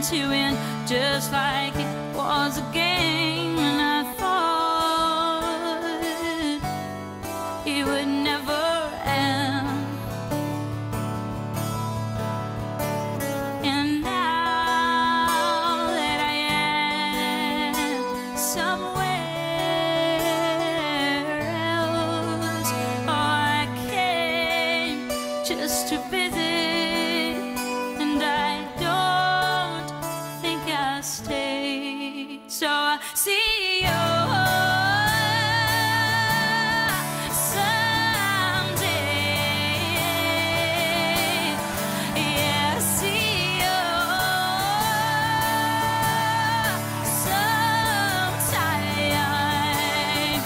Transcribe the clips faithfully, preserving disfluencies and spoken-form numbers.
to end just like it was a game. And I thought it would never end. And now that I am somewhere else, oh, I came just to visit. So I see you someday. Yeah, I see you sometime.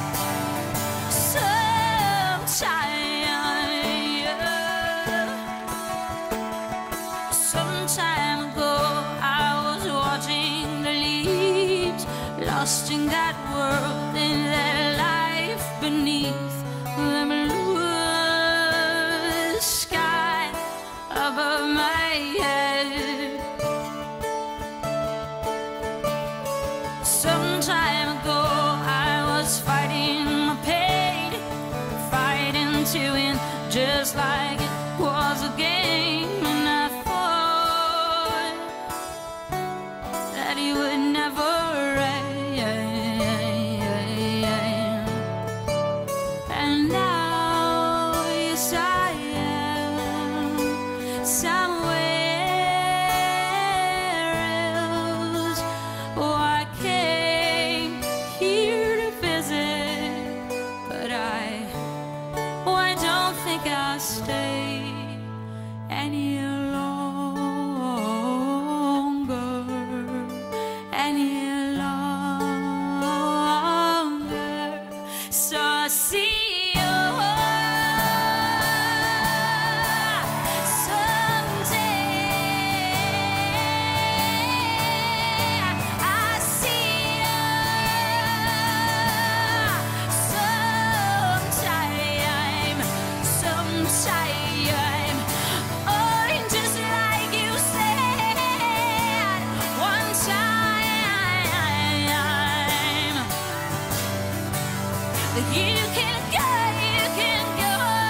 Sometime, yeah. Some time ago I was watching the leaves, lost in that world, in that life beneath the blue sky above my head. Some time ago I was fighting my pain, fighting to end just like it was a game. And I thought that he would never end. And now, yes, I am somewhere else. Oh, I came here to visit, but I, oh, I don't think I'll stay any longer, any longer. So I see you someday. I see you sometime, sometime. Oh, and just like you said one time, that you can go, you can go.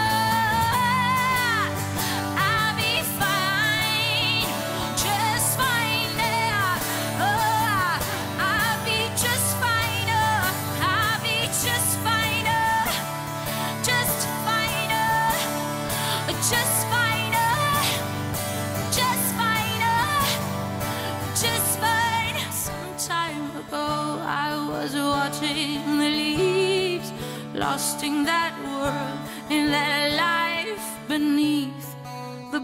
I'll be fine, just fine now. Oh, I'll be just fine. Oh, I'll be just fine. Oh, just fine. Oh, just fine. Oh, just fine. Oh, just fine. Some time ago I was watching the leaves, lost in that world, in that life beneath the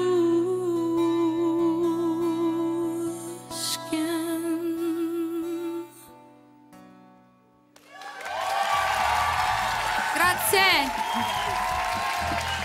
blue skin. Grazie.